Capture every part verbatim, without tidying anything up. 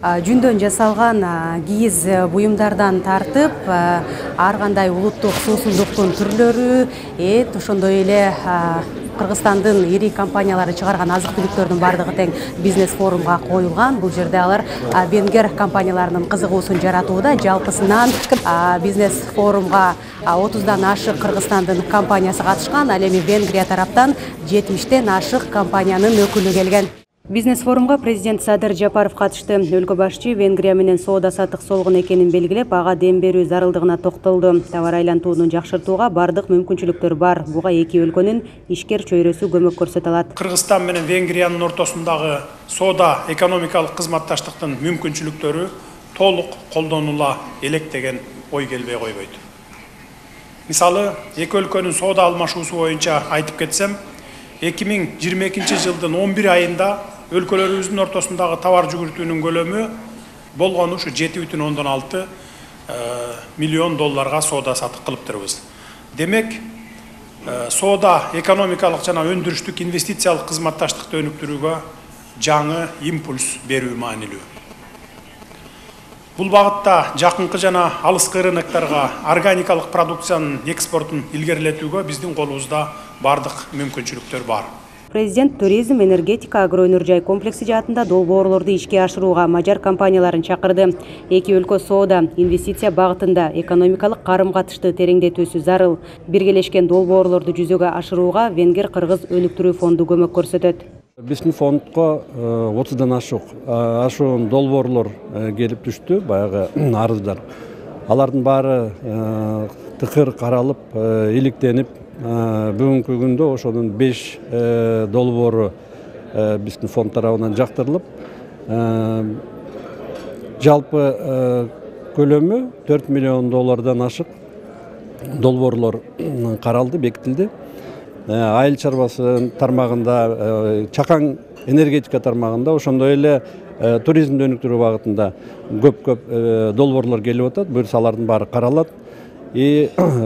Жүндөн жасалган кийиз буюмдардан тартып, ар кандай улуттук суусундуктун түрлөрү, эт ошондой эле Кыргызстандын ири компаниялары чыгарган азык-түлүктөрдүн бардыгы тең бизнес форумга коюлган. Бул жерде алар венгер компанияларынын кызыгуусун жаратууда. Жалпысынан бизнес форумга отуздан ашык Кыргызстандын компаниясы катышкан. Ал эми Венгрия тараптан жетимиштен ашык компаниянын өкүлү келген. Бизнес форумга президент Садыр Жапаров катышты. Өлкө башчы Венгрия менен соода саттык солгун экенин белгилеп, ага дем берүү зарылдыгына токтолду. Товар айлантууну жакшыртууга бардык мүмкүнчүлүктөр бар. Буга эки өлкөнүн ишкер чөйрөсү көмөк көрсөтө алат. Кыргызстан менен Венгриянын ортосундагы соода экономикалык кызматташтыктын мүмкүнчүлүктөрү толук колдонула элек деген ой келбей койбойт. Мисалы, эки өлкөнүн соода алмашуусу боюнча айтып кетсем, эки миң жыйырма экинчи жылдын он бир айында өлкөлөрүбүздүн ортосундагы товар жүгүртүүнүн көлөмү болгону ушу жети бүтүн ондон алты миллион долларга соода сатык кылыптырбыз. Демек, соода экономикалык жана өндүрүштүк инвестициялык кызматташтыкты өнүктүрүүгө жаңы импульс берүү маанилүү. Бул багытта жакынкы жана алыскы рыноктарга органикалык продукциянын экспортун илгерилетүүгө биздин колубузда бардык мүмкүнчүлүктөр бар. Президент туризм, энергетика, агроөнөр жай комплекси жаатында долбоорлорду ишке ашырууга мажар компанияларын чакырды. Эки өлкө соода, инвестиция багытында экономикалык карым-катышты тереңдетүүсү зарыл. Биргелешкен долбоорлорду жүзөгө ашырууга Венгер-Кыргыз өнүктүрүү фонду көмөк көрсөтөт. Биздин фондко отуздан ашык ашуун долбоорлор келип түштү, баягы арыздар. Алардын баары тыкыр каралып, иликтенип, бүгүнкү күндө ошонун беш долбоору биздин фонд тарабынан жактырылып, жалпы көлөмү төрт миллион доллардан ашык долбоорлор каралды, бекитилди. Айыл чарбасы тармагында, чакан энергетика тармагында, ошондой эле туризмди өнүктүрүү багытында көп-көп долбоорлор келип атат. Буюрса алардын баары каралат. И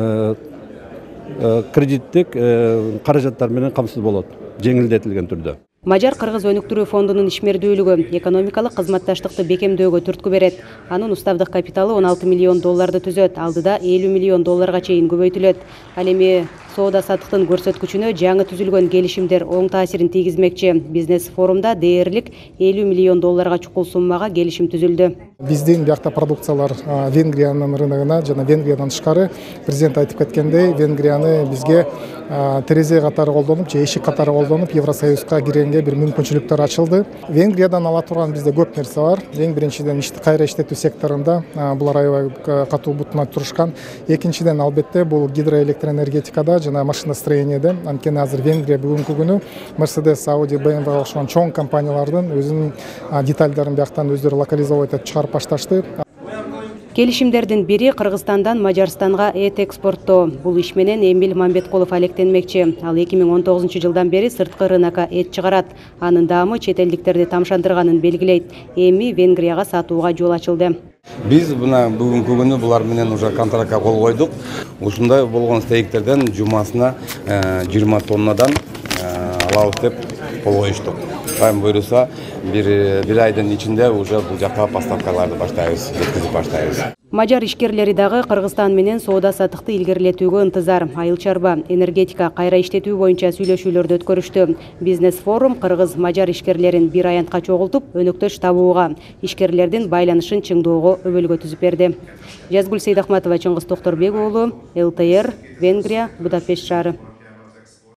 кредиттик каражаттар менен камсыз болот, жеңилдетилген түрдө. Мажар-Кыргыз өнүктүрүү фондунун ишмердүүлүгү экономикалык кызматташтыкты бекемдөөгө түрткү берет. Анын уставдык капиталы он алты миллион долларды түзөт, алдыда элүү миллион долларга чейин көбөйтүлөт. Ал эми соода саттыктын көрсөткүчүнө жаңы түзүлгөн келишимдер оң таасирин тийгизмекчи. Бизнес форумда дээрлик элүү миллион долларга чукул суммага келишим түзүлдү. Биздин биякта продукциялар Венгриянын рыногуна жана Венгриядан тышкары, президент айтып кеткендей, Венгрияны бизге терезе катары колдонуп, же эшик катары колдонуп, Евросоюзга киргенге бир мүмкүнчүлүктөр ачылды. Венгриядан ала турган бизде көп нерсе бар. Эң биринчиден кайра иштетүү секторунда булар аябай катуу бутуна турушкан. Экинчиден албетте бул гидроэлектроэнергетикада жана машиностроениеде. Анткени азыр Венгрия бүгүнкү күнү Mercedes, Audi, бэ эм вэ окшогон чоң компаниялардын өзүнүн детальдарын бияктан өздөрү локализовать этип чыгарып башташты. Келишимдердин бири Кыргызстандан Мажарстанга эт экспорттоо. Бул иш менен Эмил Мамбеткулов алектенмекчи. Ал эки миң он тогузунчу жылдан бери сырткы рынокко эт чыгарат. Анын даамы чет элдиктерди тамшандырганын белгилейт. Эми Венгрияга сатууга жол ачылды. Биз мына бүгүнкү күнү булар менен уже контрактка кол койдук. Ушундай болгон стейктерден жумасына жыйырма тоннадан алабыз деп кол коюштук. Кайым буйруса бир бир айдын ичинде уже бул жакка поставкаларды баштайбыз, жеткизип баштайбыз. Мажар ишкерлери дагы Кыргызстан менен соода саттыкты илгерилетүүгө ынтызар. Айыл чарба, энергетика, кайра иштетүү боюнча сүйлөшүүлөрдү өткөрүштү. Бизнес форум Кыргыз-мажар ишкерлерин бир аянтка чогултуп, өнөктөш табууга, ишкерлердин байланышын чыңдоого өбөлгө түзүп берди. Жазгүл Сейдахматова, Чыңгыз Токторбек уулу, эл тэ эр, Венгрия, Будапешт шаары.